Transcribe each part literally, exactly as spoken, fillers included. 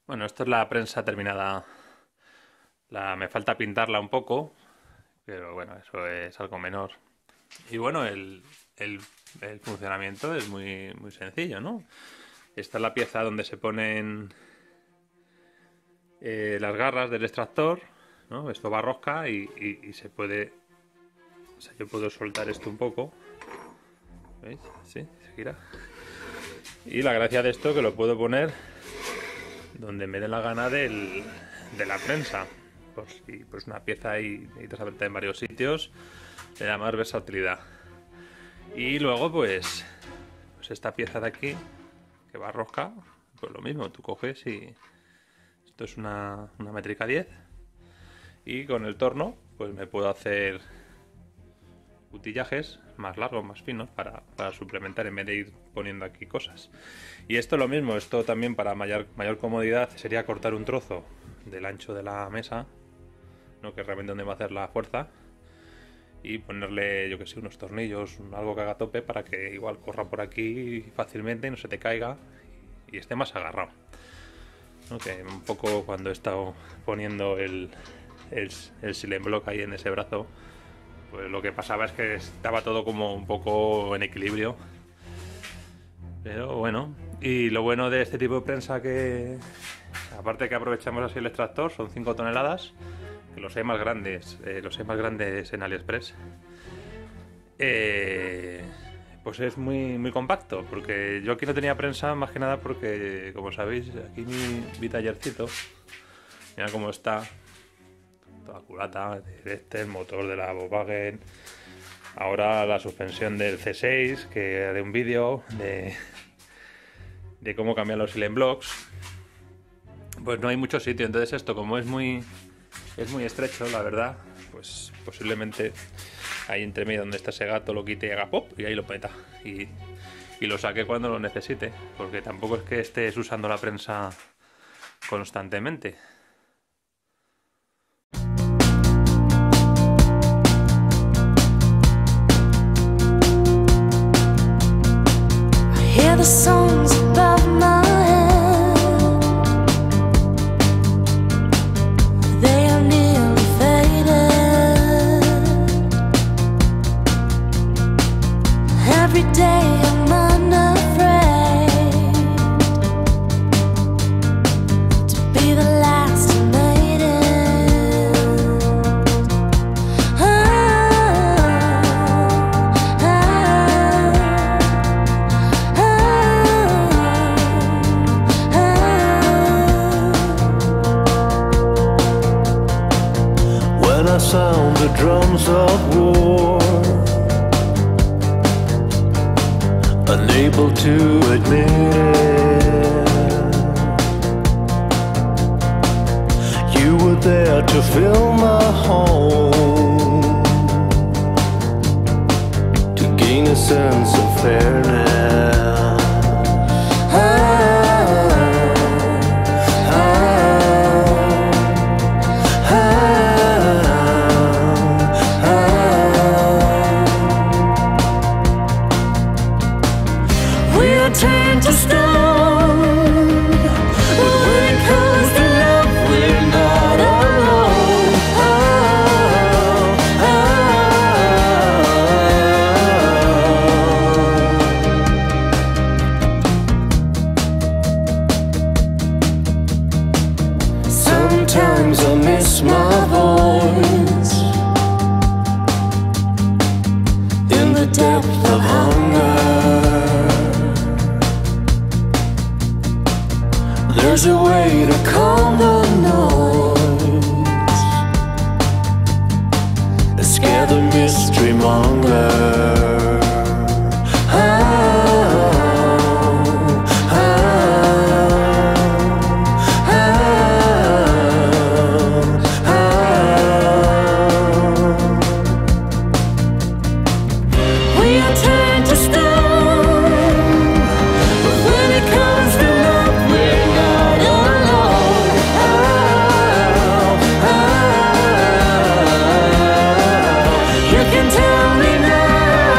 Bueno, esto es la prensa terminada. La, me falta pintarla un poco, pero bueno, eso es algo menor. Y bueno, el, el- el funcionamiento es muy, muy sencillo, ¿no? Esta es la pieza donde se ponen eh, las garras del extractor, ¿no? Esto va a rosca y, y- y se puede... O sea, yo puedo soltar esto un poco. ¿Veis? Sí, se gira. Y la gracia de esto es que lo puedo poner donde me dé la gana del, de la prensa. Pues si pues una pieza y necesitas apretar en varios sitios, le da más versatilidad. Y luego pues, pues esta pieza de aquí, que va a rosca, pues lo mismo, tú coges y... Esto es una, una métrica diez. Y con el torno, pues me puedo hacer utillajes más largos, más finos, para, para suplementar en vez de ir poniendo aquí cosas. Y esto lo mismo, esto también para mayor, mayor comodidad sería cortar un trozo del ancho de la mesa, ¿no? Que es realmente donde va a hacer la fuerza, y ponerle, yo que sé, unos tornillos, algo que haga tope para que igual corra por aquí fácilmente y no se te caiga y esté más agarrado, ¿no? Que un poco cuando he estado poniendo el, el, el silent block ahí en ese brazo, pues lo que pasaba es que estaba todo como un poco en equilibrio. Pero bueno, y lo bueno de este tipo de prensa, que aparte que aprovechamos así el extractor, son cinco toneladas, que los hay más grandes, eh, los hay más grandes en AliExpress. Eh, pues es muy, muy compacto, porque yo aquí no tenía prensa más que nada porque, como sabéis, aquí mi, mi tallercito, mira cómo está, toda culata, este, el motor de la Volkswagen, ahora la suspensión del C seis, que haré un vídeo de, de cómo cambiar los silent blocks. Pues no hay mucho sitio, entonces esto como es muy es muy estrecho, la verdad, pues posiblemente ahí entre medio donde está ese gato lo quite y haga pop y ahí lo peta y, y lo saque cuando lo necesite, porque tampoco es que estés usando la prensa constantemente. Hear the songs above my head, they are nearly faded. Every day I'm unafraid to be the last who made it. Oh, When I sound the drums of war, unable to admit it, you were there to fill my home, to gain a sense of fairness. Turn to stone, but when it comes to love, we're not alone. Oh, oh, oh. Sometimes I miss my voice in the depth of hunger. There's a way to calm the noise, scare the mystery monger. Oh, oh, oh, oh. We are turned to stone, but when it comes to love, we're not alone. Oh, oh, oh. You can tell me now.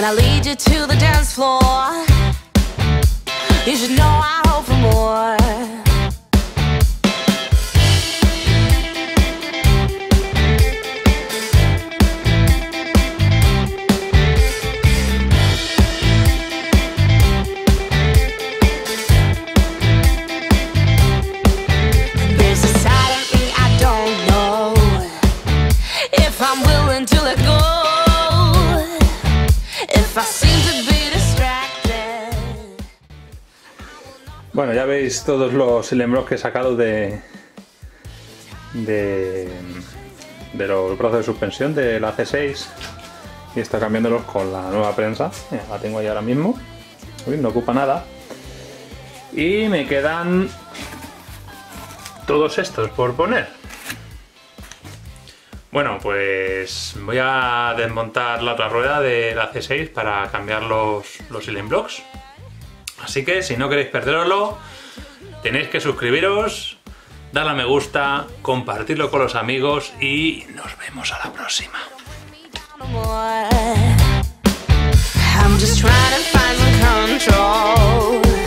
when I lead you to the dance floor. You should know I hope for more. There's a side of me I don't know if I'm willing to let go. If I seem to be distracted. Bueno, ya veis todos los Silent que he sacado de, de, de los brazos de suspensión de la C seis y está cambiándolos con la nueva prensa. Mira, la tengo ahí ahora mismo. Uy, no ocupa nada. Y me quedan todos estos por poner. Bueno, pues voy a desmontar la otra rueda de la C seis para cambiar los, los Silent Blocks. Así que si no queréis perderoslo, tenéis que suscribiros, darle a me gusta, compartirlo con los amigos y nos vemos a la próxima. I'm just trying to find some control.